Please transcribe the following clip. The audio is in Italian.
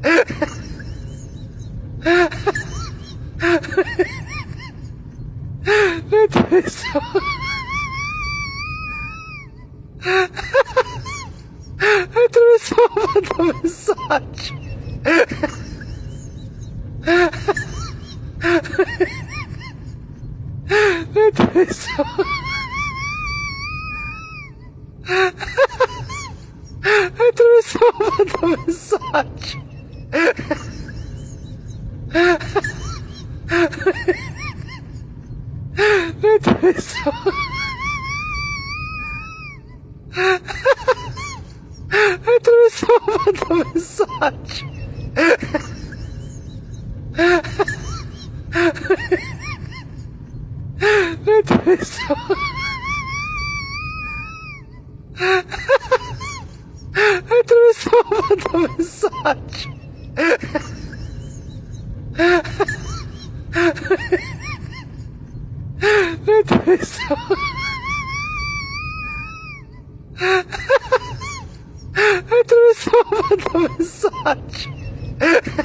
Attraverso un messaggio. Attraverso un messaggio. Attraverso un messaggio. Attraverso un messaggio. Attraverso un messaggio.